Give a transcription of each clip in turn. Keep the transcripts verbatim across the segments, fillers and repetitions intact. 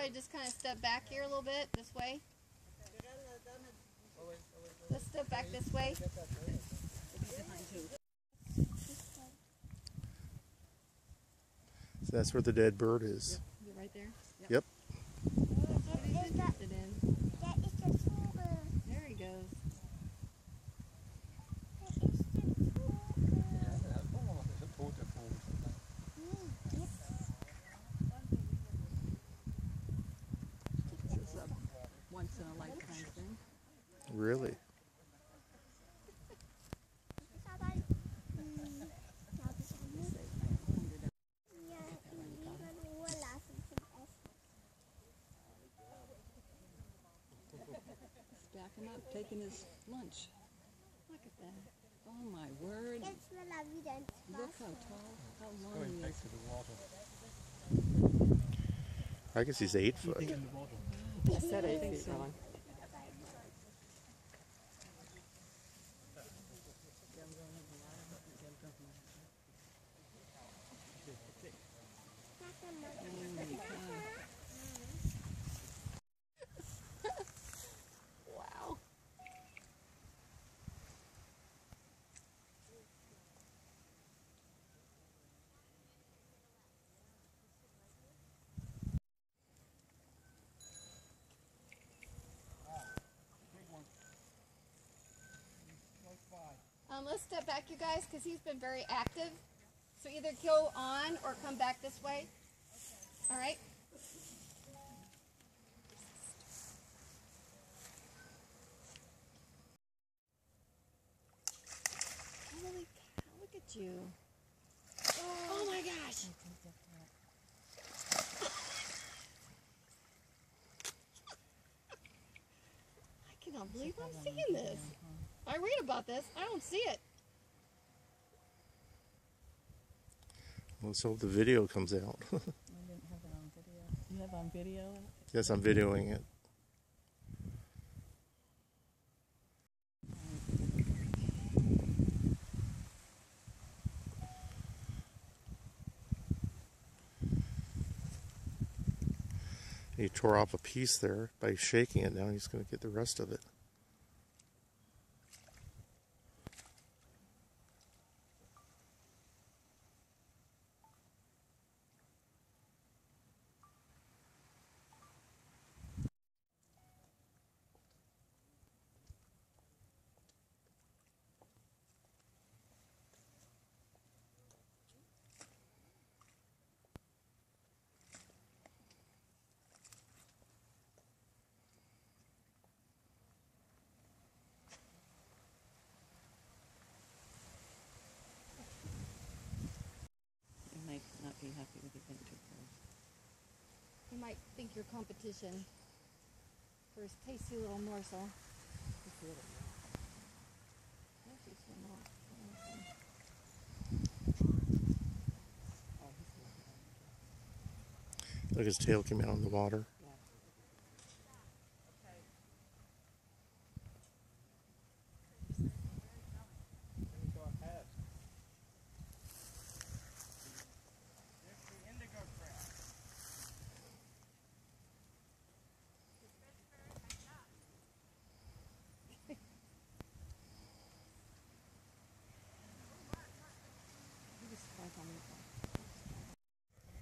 everybody just kind of step back here a little bit, this way. Let's step back this way. So that's where the dead bird is. Is it right there? Yep. Yep. That's what he's interested in. There he goes. This is a once in a lifetime thing. Really? Back him up, taking his lunch. Look at that. Oh my word. Look how tall, how long he is. I guess he's eight foot. I said eight feet long. Wow. Um, let's step back, you guys, because he's been very active. So either go on or come back this way. All right? Holy cow, look at you. Oh my gosh. I cannot believe I'm seeing this. I read about this. I don't see it. Let's hope the video comes out. I didn't have it on video. You have on video? Yes, I'm videoing it. He tore off a piece there by shaking it. Now he's going to get the rest of it. Not be happy with it being too close. You might think your competition for his tasty little morsel. Just a little more. Look, his tail came out in the water.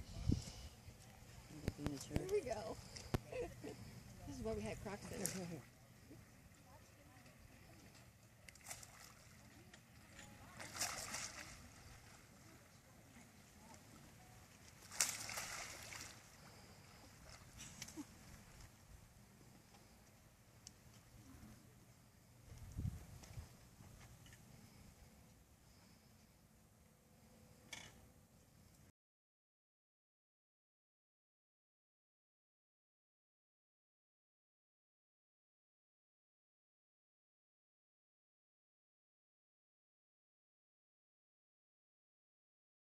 Here we go. This is why we had crocs in.